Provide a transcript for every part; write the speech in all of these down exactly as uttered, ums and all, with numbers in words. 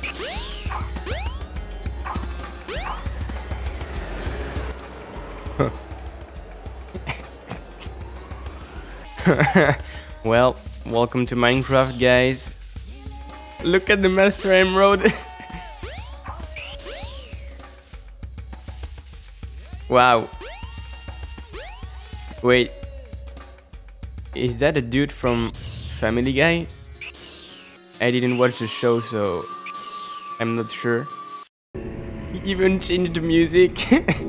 Well, welcome to Minecraft, guys. Look at the Master Emerald. Wow. Wait. Is that a dude from Family Guy? I didn't watch the show, so I'm not sure. He even changed the music.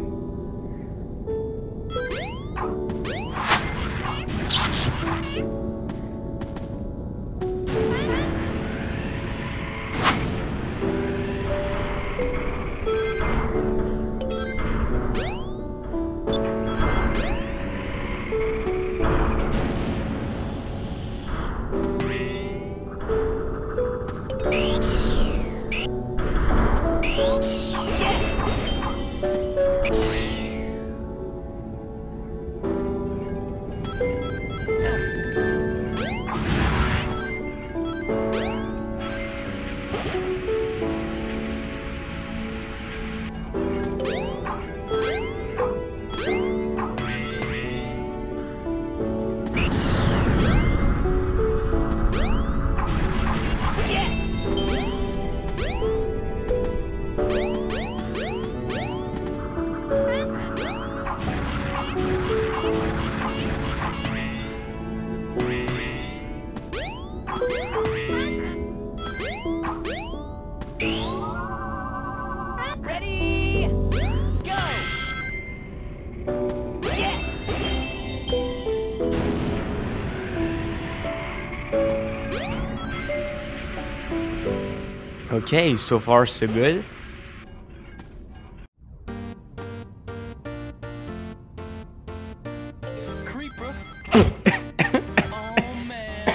Okay, so far so good. Creeper. Oh man.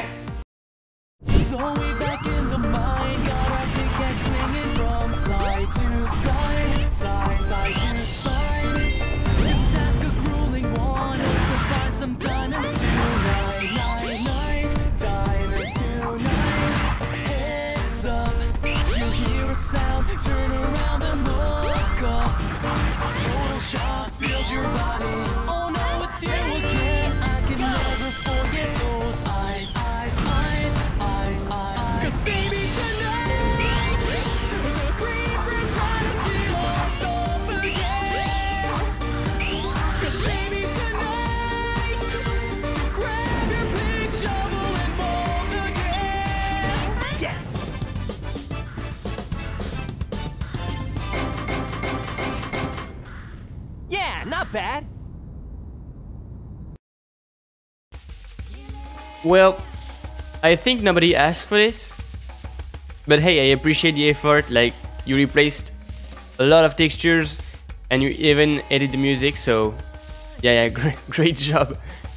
So we back in the mine, got our pickaxe swinging from side to side, side, side to side. Let's ask a grueling one to find some diamonds tonight, night, night, diamonds tonight. Heads up. Sound, turn around and look up. Total shock fills your body. Oh no, it's you again. I can never forget those eyes, eyes, eyes, eyes, eyes. Cause baby tonight, the creeper's trying to steal our stuff again. Cause baby tonight, grab your big shovel and bolt again. Yes! Yeah, not bad. Well, I think nobody asked for this, but hey, I appreciate the effort. Like, you replaced a lot of textures and you even edit the music, so yeah, yeah, great, great job.